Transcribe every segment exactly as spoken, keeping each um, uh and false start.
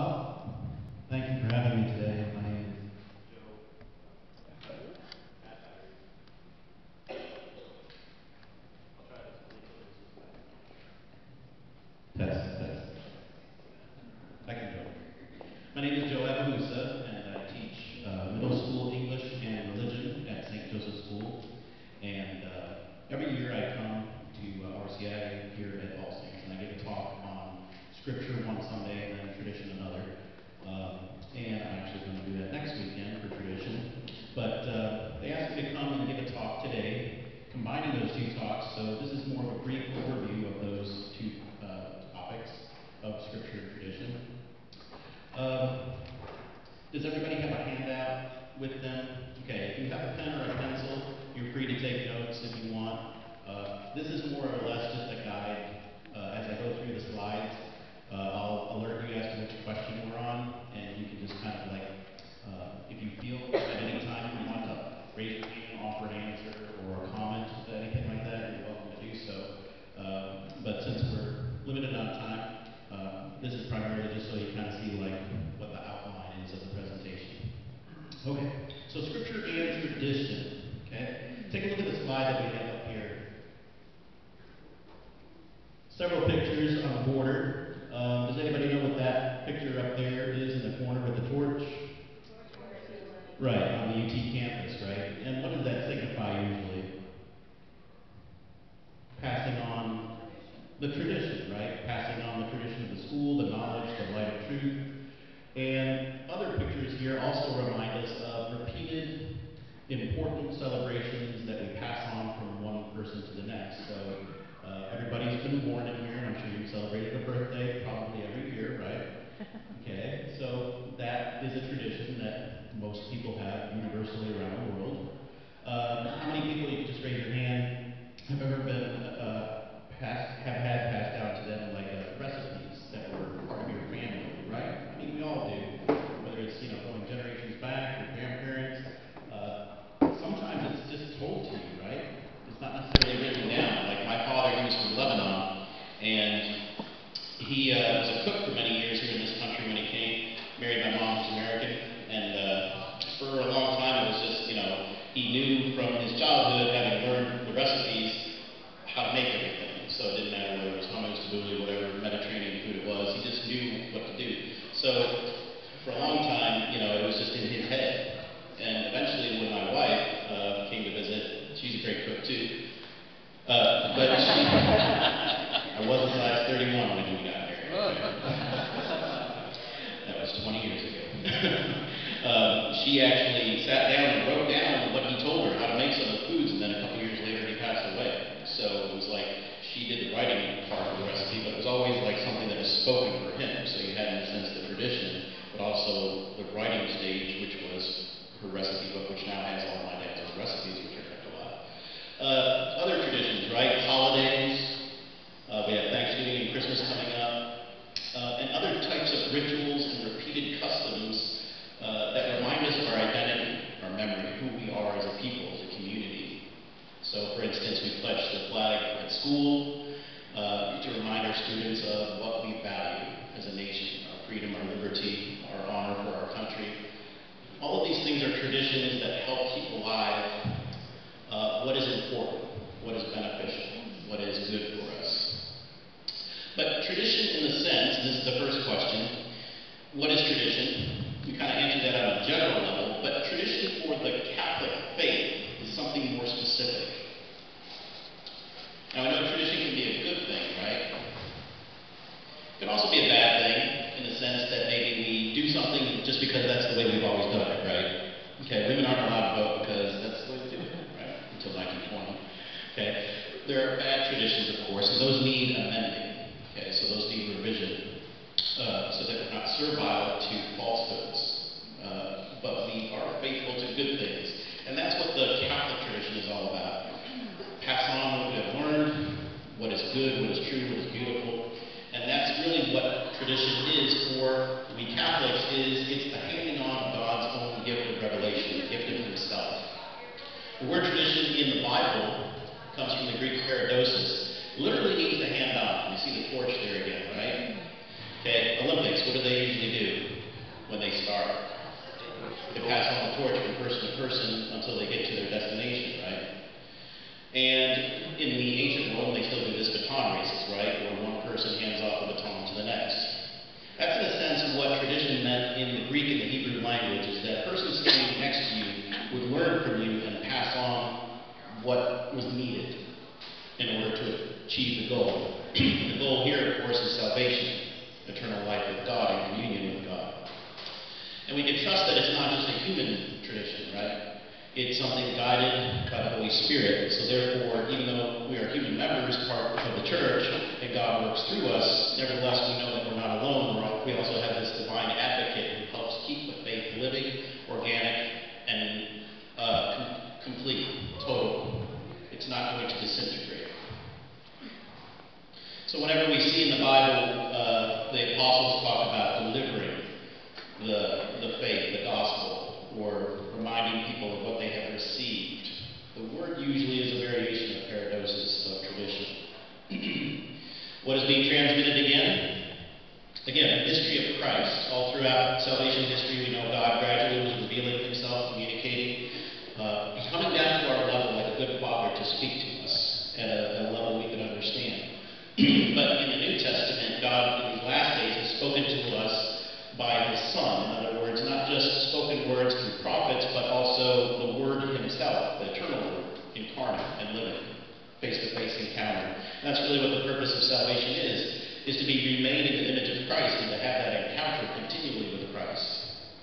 Well, thank you for having me today. My name is Test, test. I can go. My name is Joe Aboumoussa, and I teach uh, middle school English and religion at Saint Joseph's School. And uh, every year I come to uh, R C I here at All Saints, and I give a talk on Scripture one Sunday and then tradition another. Um, and I'm actually going to do that next weekend for tradition. But uh, they asked me to come and give a talk today, combining those two talks. So this is more of a brief overview of those two uh, topics of Scripture and tradition. Um, does everybody have a handout with them? Okay, if you have a pen or a pencil, you're free to take notes if you want. Uh, this is more or less just a guide. Uh, as I go through the slides, uh, I'll alert you as to which question we're on, and you can just kind of like, uh, if you feel at any time you want to raise your hand, offer an answer, or comment, anything like that, you're welcome to do so. Uh, but since we're limited on time, uh, this is primarily just so you kind of see like what the outline is of the presentation. Okay, so Scripture and tradition. Okay, take a look at the slide that we have up here. Several pictures on the border. Um, does anybody know what that picture up there is in the corner with the torch? Right, on the U T campus, right? And what does that signify usually? Passing on the tradition, right? Passing on the tradition of the school, the knowledge, the light of truth. And other pictures here also remind us of repeated important celebrations that we pass on from one person to the next. So uh, everybody's been born in here, and I'm sure you've celebrated a birthday probably every year, right? Okay, so that is a tradition that most people have universally around the world. Um, how many people, you can just raise your hand, have ever been uh, passed, have had passed down to them like uh, recipes that were part of your family, right? I mean, we all do, whether it's, you know, going generations back, your grandparents. Uh, sometimes it's just told to you, right? It's not necessarily written down. Like my father, he was from Lebanon, and he uh, was a cook for many years here in this country when he came, married my mom, who's American, and uh, for a long time it was just, you know, he knew from his childhood, having learned the recipes, how to make everything. So it didn't matter whether it was hummus, tabbouleh, whatever Mediterranean food it was, he just knew what to do. So for a long time, you know, it was just in his head. And eventually when my wife uh, came to visit, she's a great cook too, uh, but she, I was a size thirty-one when we got married. That was twenty years ago. um, she actually sat down and wrote down what he told her, how to make some of the foods, and then a couple years later he passed away. So it was like she did the writing part of the recipe, but it was always like something that was spoken for him. So you had, in a sense, the tradition, but also the writing stage, which was her recipe book, which now has all my dad's own recipes, which are kept alive. Uh, other traditions, right? Holidays. Uh, we have Thanksgiving and Christmas coming up. Uh, and other types of rituals and repeated customs uh, that remind us of our identity, our memory, who we are as a people, as a community. So, for instance, we pledge the flag at school uh, to remind our students of what we value as a nation, our freedom, our liberty, our honor for our country. All of these things are traditions that help keep alive Uh, what is important, what is beneficial, what is good for us. But tradition in the sense, and this is the first question, what is tradition? We kind of answered that on a general level, but tradition for the Catholic faith is something more specific. Now I know tradition can be a good thing, right? It can also be a bad thing in the sense that maybe we do something just because that's the way we've always done it, right? Okay, women aren't allowed to vote because that's the way we do it, right? Until nineteen twenty. Okay, there are bad traditions, of course, and those need amending. Okay, so those need revision, uh, so that we're not servile to falsehoods, uh, but we are faithful to good things, and that's what the Catholic tradition is all about. Pass on what we have learned, what is good, what is true, what is beautiful. And that's really what tradition is for we Catholics, is it's the handing on of God's own gift of revelation, the gift of himself. The word tradition in the Bible comes from the Greek paradosis. Literally means to hand on. You see the torch there again, right? Okay, Olympics, what do they usually do when they start? They pass on the torch from person to person until they get to their destination, right? And in the ancient Rome, they still do this baton races, right? Where one person hands off the baton to the next. That's in a sense what tradition meant in the Greek and the Hebrew language, is that a person standing next to you would learn from you and pass on what was needed in order to achieve the goal. And the goal here, of course, is salvation, eternal life with God and communion with God. And we can trust that it's not just a human tradition, right? It's something guided by the Holy Spirit. So therefore, even though we are human members, part of the church, and God works through us, nevertheless, we know that we're not alone. We're all, we also have this divine advocate who helps keep the faith living, organic, and uh, com- complete, total. It's not going to disintegrate. So whenever we see in the Bible uh, the apostles talk about delivering the, the faith, the gospel, or reminding people of what they have received, the word usually is a variation of paradosis, of tradition. What is being transmitted again? Again, the mystery of Christ. All throughout salvation history, we know God gradually was revealing himself, communicating, uh, coming down to our level like a good father to speak to us at a, at a level we could understand. But in the New Testament, God in these last days has spoken to us by his Son. In other words, not just spoken words through prophets, but also the Word himself, the eternal Word, incarnate and living, face-to-face encounter. And that's really what the purpose of salvation is, is to be remade in the image of Christ and to have that encounter continually with Christ.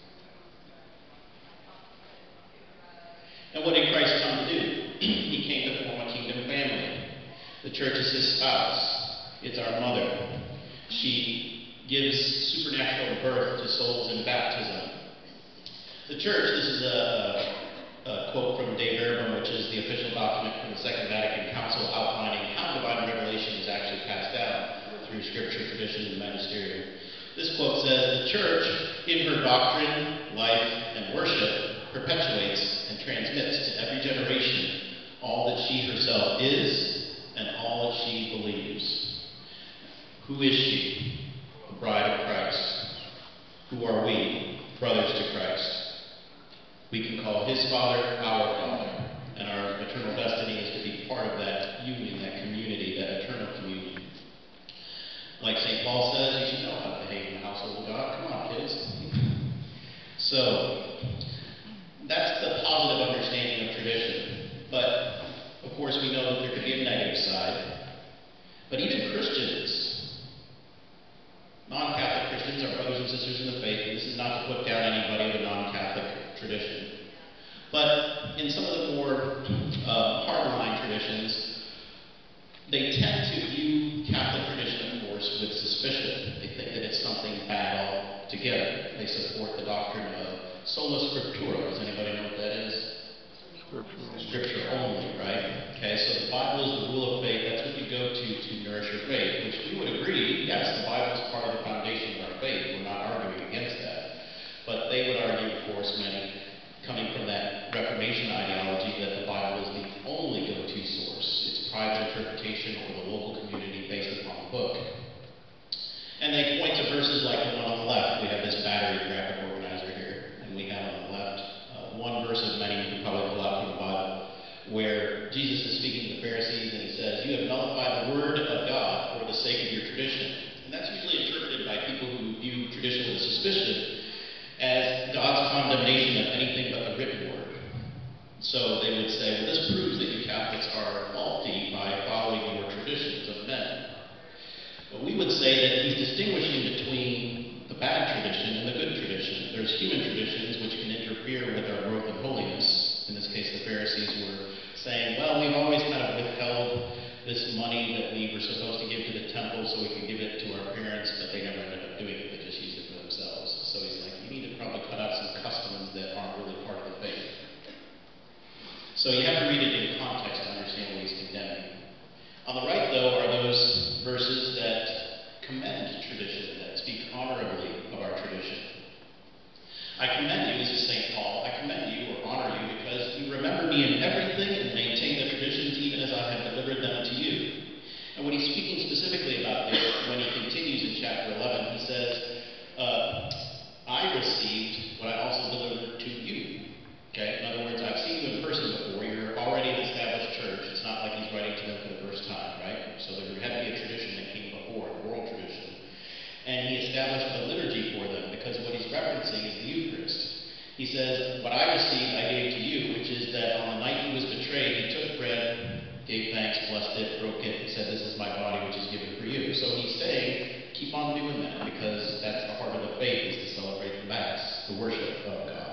And what did Christ come to do? He came to form a kingdom family. The church is his spouse. It's our mother. She gives supernatural birth to souls in baptism. The church, this is a, a, a quote from De Verbum, which is the official document from the Second Vatican Council outlining how divine revelation is actually passed down through scripture, tradition, and the magisterium. This quote says, "The church, in her doctrine, life, and worship, perpetuates and transmits to every generation all that she herself is and all that she believes." Who is she? The bride of Christ. Who are we? Brothers to Christ. We can call his Father our Father, and our eternal destiny is to be part of that union, that community, that eternal communion. Like Saint Paul says, you should know how to behave in the household of God. Come on, kids. So, that's the positive understanding of tradition. But, of course, we know that there could be a negative side. But even Christians, non-Catholic Christians, our brothers and sisters in the faith, and this is not to put down anybody of a non-Catholic tradition, but in some of the more um, hardline traditions, they tend to view Catholic tradition, of course, with suspicion. They think that it's something bad altogether. They support the doctrine of sola scriptura. Does anybody know what that is? Scripture only. Scripture only, right? Okay, so the Bible is the rule of faith. That's what you go to to nourish your faith, which we would agree, yes, the Bible is part of the foundation of our faith. We're not arguing against that. But they would argue, of course, many, coming from that Reformation ideology, that the Bible is the only go-to source. It's private interpretation for the local community based upon the book. And they point to verses like the one on the left. We have this battery graphic organizer here, and we have on the left uh, one verse of many you could probably pull out from the Bible, where Jesus is speaking to the Pharisees, and he says, "You have nullified the word of God for the sake of your tradition." And that's usually interpreted by people who view tradition with a suspicion as God's condemnation of anything but the written word. So they would say, well, this proves that you Catholics are faulty by following your traditions of men. Well, we would say that he's distinguishing between the bad tradition and the good tradition. There's human traditions which can interfere with our growth in holiness. In this case, the Pharisees were saying, well, we've always kind of withheld this money that we were supposed to give to the temple so we could give it to our parents, but they never ended up doing it. They just used it for themselves. So he's like, you need to probably cut out some customs that aren't really part of the faith. So you have to read it in context to understand what he's condemning. On the right, though, are those verses that commend tradition, that speak honorably of our tradition. I commend you, this is Saint Paul, I commend you or honor you because you remember me in everything and maintain the traditions even as I have delivered them to you. And what he's speaking established a liturgy for them, because what he's referencing is the Eucharist. He says, what I received, I gave to you, which is that on the night he was betrayed, he took bread, gave thanks, blessed it, broke it, and said, this is my body, which is given for you. So he's saying, keep on doing that, because that's the heart of the faith, is to celebrate the Mass, the worship of God.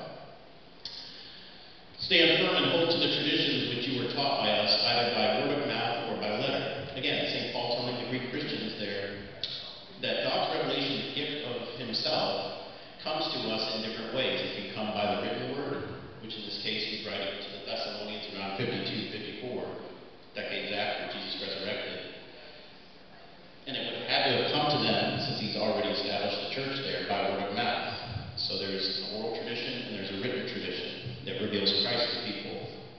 Stand firm and hold to the traditions which you were taught by us, either by word of mouth or by letter. Again, Saint Paul telling the Greek Christians there that God's revelation, the gift of himself, comes to us in different ways. It can come by the written word, which in this case he's writing to the Thessalonians around fifty-two, fifty-four, decades after Jesus resurrected. And it would have had to have come to them, since he's already established the church there, by word of mouth. So there's an oral tradition and there's a written tradition that reveals Christ to people.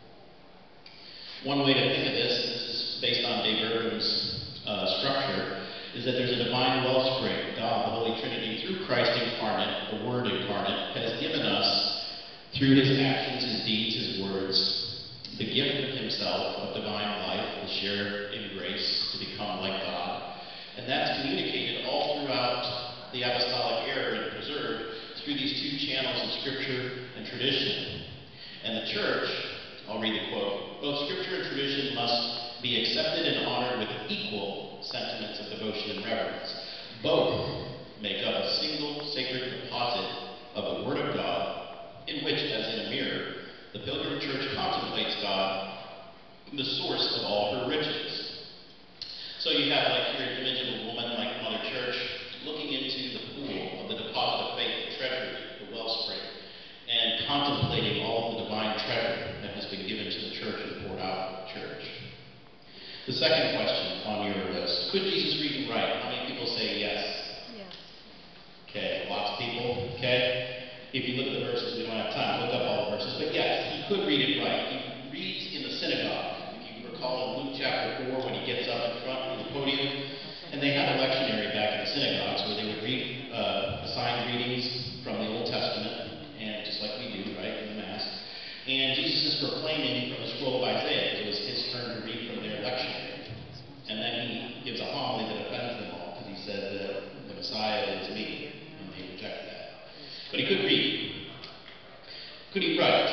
One way to think of this, and this is based on Dave Bergram's uh, structure, is that there's a divine wellspring. God, the Holy Trinity, through Christ incarnate, the Word incarnate, has given us, through his actions, his deeds, his words, the gift of himself, of divine life, the share in grace to become like God. And that's communicated all throughout the apostolic era and preserved through these two channels of Scripture and tradition. And the Church, I'll read the quote, both Scripture and tradition must be accepted and honored with equal sentiments of devotion and reverence. Both make up a single sacred deposit of the Word of God, in which, as in a mirror, the pilgrim church contemplates God, the source of all her riches. So you have, like here, an image of a woman like Mother Church looking into the pool of the deposit of faith, the treasury, the wellspring, and contemplating all of the divine treasure that has been given to the church and poured out for the church. The second question on your list, could Jesus read and write? How many people say yes? Yes. Okay, lots of people, okay? If you look at the verses, we don't have time to look up all the verses, but yes, he could read and write. He reads in the synagogue. If you recall in Luke chapter four, when he gets up in front in the podium, and they had a lectionary back in the synagogues where they would read uh, assigned readings from the Old Testament, and just like we do, right, in the Mass. And Jesus is proclaiming from the scroll of Isaiah, because it was his turn to read from their lectionary. And then he gives a homily that offends them all, because he says that the Messiah is me, and they reject that. But he could read. Could he write?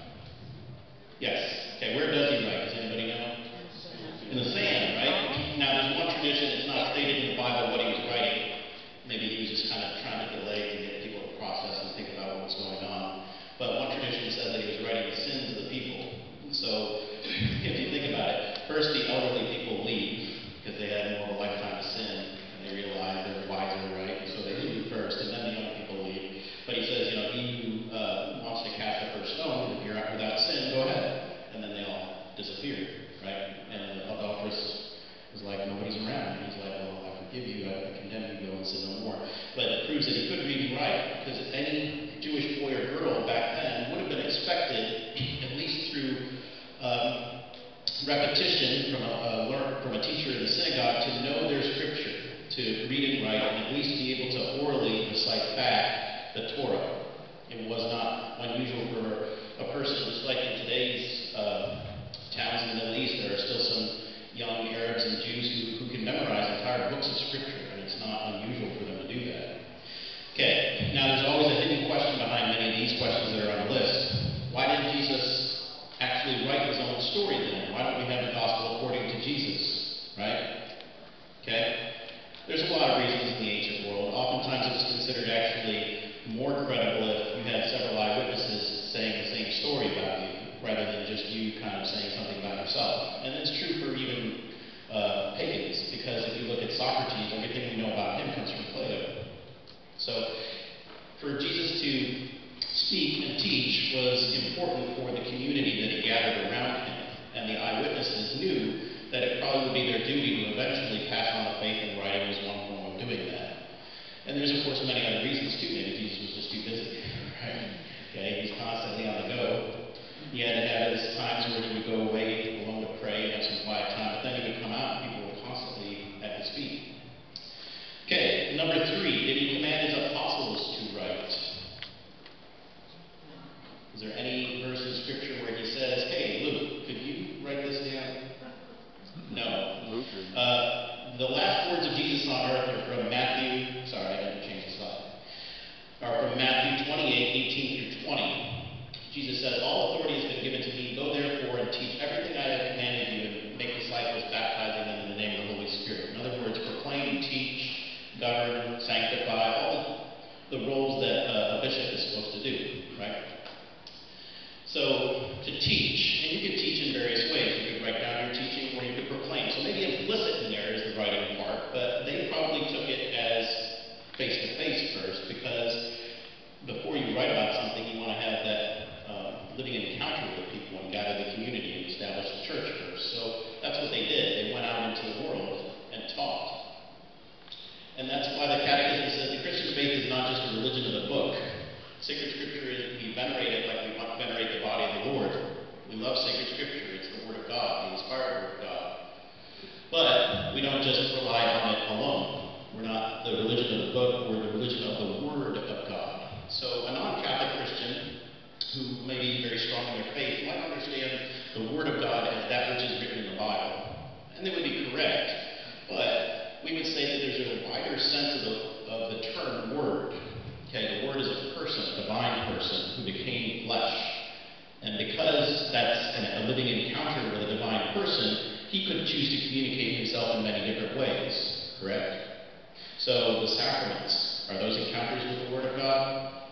Yes. Okay, where does he write? Does anybody know? In the sand, right? Now, there's one tradition, it's not stated in the Bible what he was writing. Maybe he was just kind of trying to delay to get people to process and think about what was going on. But one tradition says that he was writing the sins of the people. So if you think about it, first the elderly people leave because they had more of a lifetime to sin, and they realize they're wiser, right? And so they leave first, and then the young people leave. But he says, you know, he who uh, wants to cast the first stone, if you're without sin, go ahead. And then they all disappeared, right? And the adulteress was like, nobody's around. And he's like, well, I forgive you. I, I condemn you. Go and sin no more. But it proves that he could read and write, because any Jewish boy or girl back then would have been expected, at least through um, repetition from a, a learn, from a teacher in the synagogue, to know their scripture, to read and write, and at least be able to orally recite back the Torah. It was not unusual for a person, just like in today's um, towns in the Middle East, there are still some young Arabs and Jews who, who can memorize entire books of scripture, and it's not unusual for them to do that. Okay, now there's always a hidden question behind many of these questions that are on the list. Why didn't Jesus actually write his own story then? Why don't we have the gospel according to Jesus, right? Okay, there's a lot of reasons in the ancient world. Oftentimes it was considered actually more credible if you had several eyewitnesses saying the same story about you, rather than just you kind of saying something about yourself. And it's true for even uh, pagans, because if you look at Socrates, everything we know about him comes from Plato. So for Jesus to speak and teach was important for the community that he gathered around him, and the eyewitnesses knew that it probably would be their duty to eventually pass on the faith, and writing was one form of doing that. And there's, of course, many other reasons, too. Maybe Jesus was just too busy, right? Okay, he's constantly on the go. He had to have his times where he would go away alone to pray and have some quiet time, but then he would come out and people were constantly at his feet. Okay, number three, did he command his apostles to write? Is there any verse in Scripture where he says, hey, Luke, could you write this down? No. Uh, the last words of Jesus on earth are from Matthew. Sorry, I didn't change Jesus says, all authority has been given to me. Go therefore and teach everything I have commanded you and make disciples, baptizing them in the name of the Holy Spirit. In other words, proclaim, teach, govern, sanctify, all the, the roles that uh, a bishop is supposed to do, right? So to teach, and you could teach in various ways. You could write down your teaching or you could proclaim. So maybe implicit in there is the writing part, but they probably took it as face-to-face first, because before you write about something, you want to have that um, living encounter with people and gather the community and establish the church first. So that's what they did. They went out into the world and taught. And that's why the Catechism says the Christian faith is not just a religion of the book. Sacred Scripture is, we venerate it like we venerate the body of the Lord. We love sacred Scripture. It's the Word of God, the inspired Word of God. But we don't just rely on it alone. We're not the religion of the book. We're the religion of the Word of God. So a non-Catholic Christian who may be very strong in their faith might understand the Word of God as that which is written in the Bible. And they would be correct. But we would say that there's a wider sense of the, of the term Word. Okay, the Word is a person, a divine person who became flesh. And because that's an, a living encounter with a divine person, he could choose to communicate himself in many different ways, correct? So the sacraments, are those encounters with the Word of God?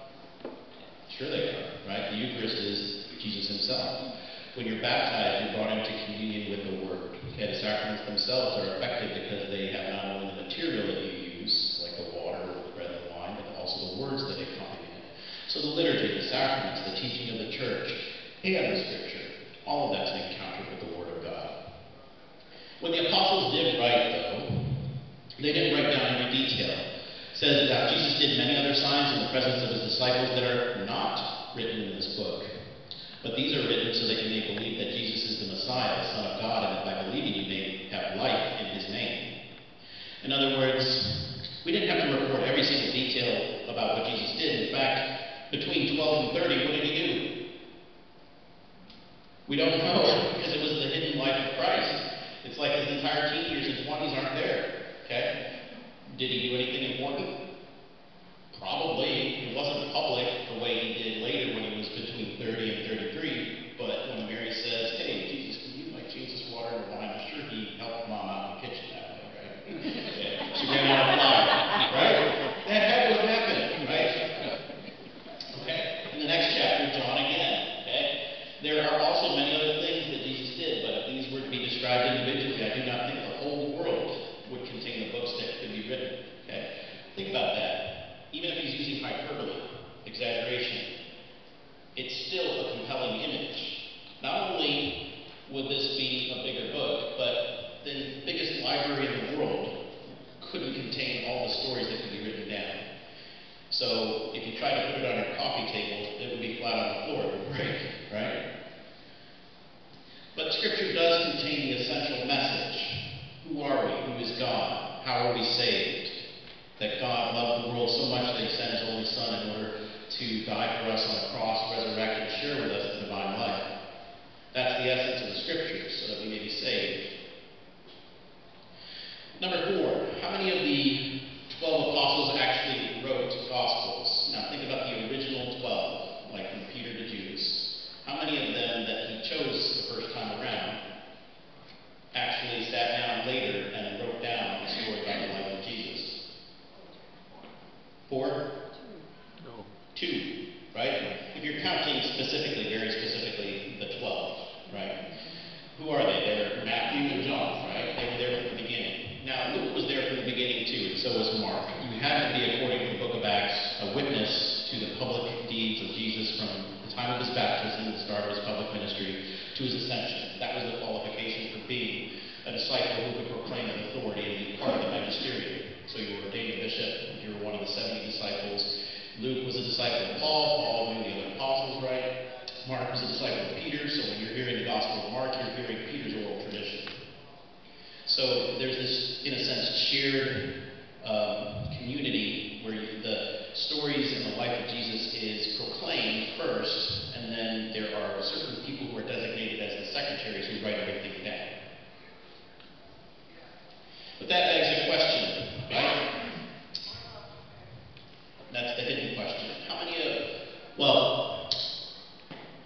Sure they are, right? The Eucharist is Jesus himself. When you're baptized, you're brought into communion with the Word. Okay, the sacraments themselves are effective because they have not only the material that you use, like the water or the bread and the wine, but also the words that accompany it. So the liturgy, the sacraments, the teaching of the church, and the Scripture, all of that's an encounter with the Word of God. When the apostles did write, though, they didn't write down every detail. It says, now Jesus did many other signs in the presence of his disciples that are not written in this book. But these are written so that you may believe that Jesus is the Messiah, the Son of God, and that by believing you may have life in his name. In other words, we didn't have to record every single detail about what Jesus did. In fact, between twelve and thirty, what did he do? We don't know, because it was the hidden life of Christ. It's like his entire teen years and twenties aren't there. Okay? Did he do anything important? Probably. It wasn't public the way he did later when he was between thirty and thirty-three. But when Mary says, hey, Jesus, can you like change this water into wine? I'm sure he helped mom out in the kitchen that way, right? Okay. She ran out of flour, right? That had to have happened, right? Okay. In the next chapter, John again, okay? There are also many other things that Jesus did, but if these were to be described individually, I do not think the whole world would contain the books that could be written, okay? Think about that. Even if he's using hyperbole, exaggeration, it's still a compelling image. Not only would this be a bigger book, but the biggest library in the world couldn't contain all the stories that could be written down. So if you tried to put it on your coffee table, it would be flat on the floor. It would break, right? But Scripture does contain the essential message. Who are we? Who is God? How are we saved? That God loved the world so much that he sent his only Son in order to die for us on a cross, resurrect, and share with us the divine life. That's the essence of the Scriptures, so that we may be saved. Number four, how many of the twelve apostles actually wrote Gospels? Now think about the original twelve, like from Peter to Judas. How many of them that he chose the first time around actually sat down later and wrote down a story about the life of Jesus? Four? No. Two, right? If you're counting specifically, very specifically, the twelve, right? Who are they? They're Matthew and John, right? They were there from the beginning. Now, Luke was there from the beginning too, and so was Mark. You had to be, according to the book of Acts, a witness to the public deeds of Jesus from the time of his baptism, the start of his public ministry, to his ascension. That was the qualification for being a disciple who could proclaim with authority and be part of the magisterium. So you were ordained a bishop if you were one of the seventy disciples. Luke was a disciple of Paul. Paul knew the other apostles, right? Mark was a disciple of Peter, so when you're hearing the Gospel of Mark, you're hearing Peter's oral tradition. So there's this, in a sense, shared um, community where you, the stories and the life of Jesus is proclaimed first, and then there are certain people who are designated as the secretaries who write everything down. But that begs a question, right? That's the hidden question. How many of, well,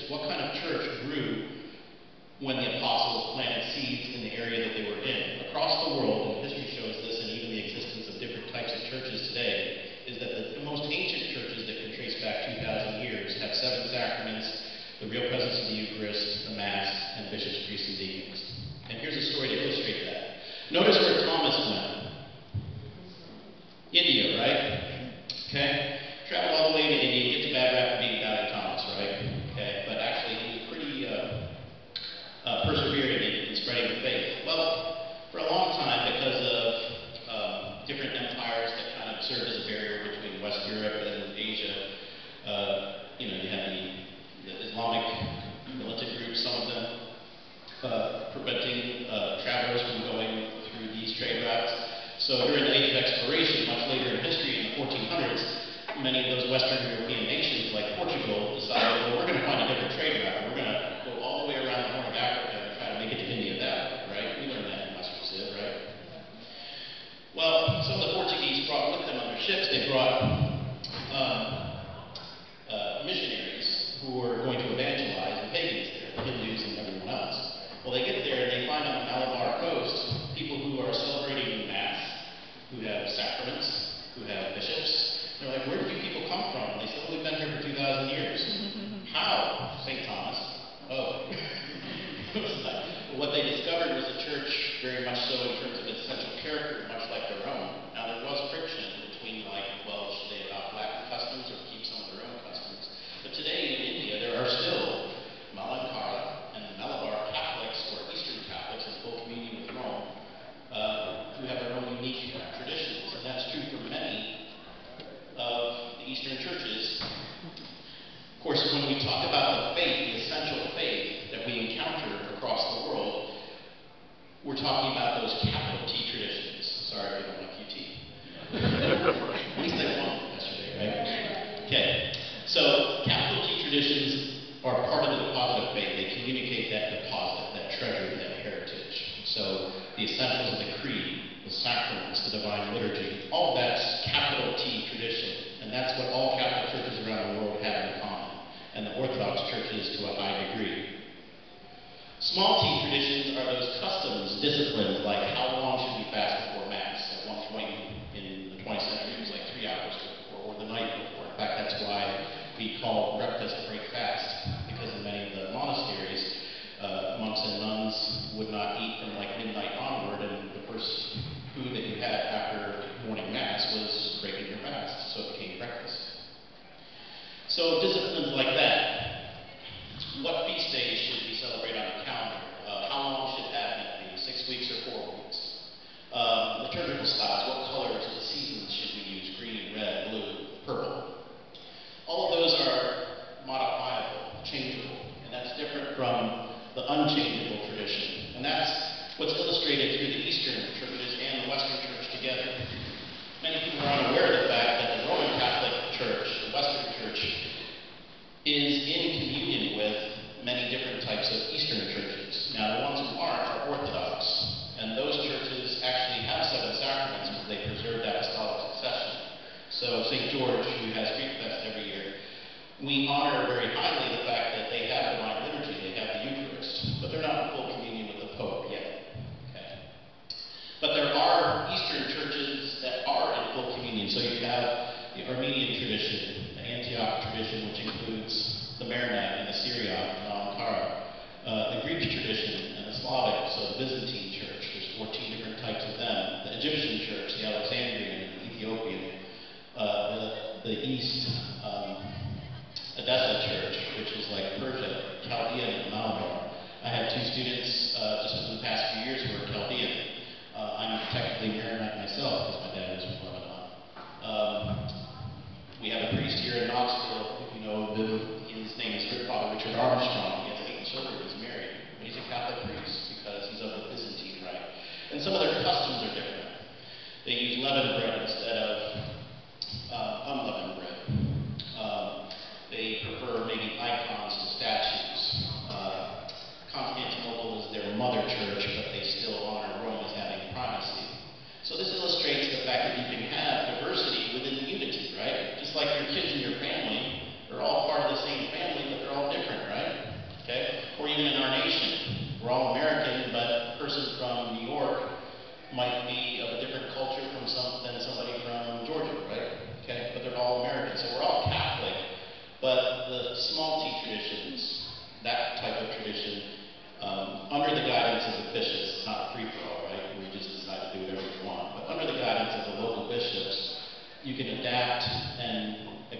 What kind of church grew when the apostles planted seeds in the area that they were in? Across the world, and history shows this, and even the existence of different types of churches today, is that the most ancient churches that can trace back two thousand years have seven sacraments, the real presence of the Eucharist, the Mass, and bishops, priests, and deacons. And here's a story to illustrate that. Notice where Thomas went. India, right? Okay. Traveled all the way into India. He gets a bad rap for being doubting Thomas, right? Okay. But actually, he was pretty uh, uh, persevering in, in spreading the faith. Well, for a long time, because of um, different empires that kind of served as a barrier between West Europe and Asia, uh, you know, you had the, the Islamic militant groups, some of them, uh, preventing uh, travelers from going through these trade routes. So during the Age of Exploration, much later in history, in the fourteen hundreds, many of those Western European nations, like Portugal, decided, well, we're going to find a different trade route, and we're going to go all the way around the Horn of Africa and try to make it to India that way, right? We learned that in Western Civ, right? Well, some of the Portuguese brought with them on their ships, they brought um, uh, missionaries who were going to evangelize the pagans there, the Hindus and everyone else. Well, they get there and they find on the Malabar coast people who are celebrating Mass, who have sacraments, who have bishops. They're like, where did you people come from? And they said, well, we've been here for two thousand years. How? Saint Thomas. Oh. It was like, well, what they discovered was a church very much so in terms of its essential character, much like their own. Now, there was friction between, like, well, should they adopt Latin customs or keep some of their own customs? But today in India, there are still Malankara and Malabar Catholics, or Eastern Catholics in full communion with Rome, uh, who have their own unique traditions. And that's true for many of the Eastern churches. Of course, when we talk about the faith, the essential faith that we encounter across the world, we're talking about those capital T traditions. Sorry if you don't like Q T. At least I won yesterday, right? Okay. So, capital T traditions are part of the deposit of faith. They communicate that deposit, that treasury, that heritage. So, the essentials of the creed, the sacraments, the divine liturgy, all of that's capital T tradition. And that's what all Catholic churches around the world have in common, and the Orthodox churches to a high degree. Small T traditions are those customs, disciplines, like how long should we fast before Mass? At one point in, in the twentieth century, it was like three hours before, or the night before. In fact, that's why we called breakfast break fast, because in many of the monasteries, uh, monks and nuns would not eat from like midnight onward, and the first food that you had after morning Mass was breaking your fast, so it became breakfast. So disciplines like that. What feast days should we celebrate on the calendar? Uh, how long should Advent be? Six weeks or four weeks? Um, liturgical styles. What colors of the seasons should we use? Green, red, blue, purple. All of those are modifiable, changeable, and that's different from the unchangeable tradition. And that's what's illustrated through the Eastern churches and the Western church together. Many people are unaware of the fact that the Roman Catholic Church, the Western church, is in communion with many different types of Eastern churches. Now, the ones who aren't are Orthodox, and those churches actually have seven sacraments because they preserved apostolic succession. So Saint George, who has Greek Fest every year, we honor very highly the fact that they have divine liturgy, they have the Eucharist, but they're not in full communion with the Pope yet. Okay. But there are Eastern churches that are in full communion. So you have the Armenian tradition, the Antioch tradition, which includes the Maronite and the Syriac, Malankara, uh, the Greek tradition and the Slavic, so the Byzantine church. There's fourteen different types of them. The Egyptian church, the Alexandrian and the Ethiopian, uh, the the East um, Edessa church, which is like Persia, Chaldean and the Malabar. I have two students uh, just within the past few years who are Chaldean. Uh, I'm technically Maronite myself because my dad was from Lebanon. Um, we have a priest here in Knoxville, if you know of him. His name is Father Richard Armstrong. He has eight children. He's married, but he's a Catholic priest because he's of the Byzantine rite. And some of their customs are different. They use leavened bread instead of um, unleavened bread. Um, they prefer maybe icons to statues. Uh, Constantinople is their mother church, but they still honor Rome as having primacy. So this illustrates the fact that you can have diversity within unity, right? Just like your kids in your family are all part of the same family, but they're all different, right?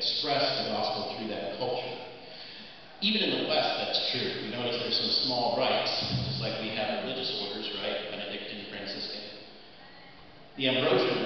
express the gospel through that culture. Even in the West, that's true. You notice there's some small rites, just like we have religious orders, right? Benedictine, Franciscan. The Ambrosian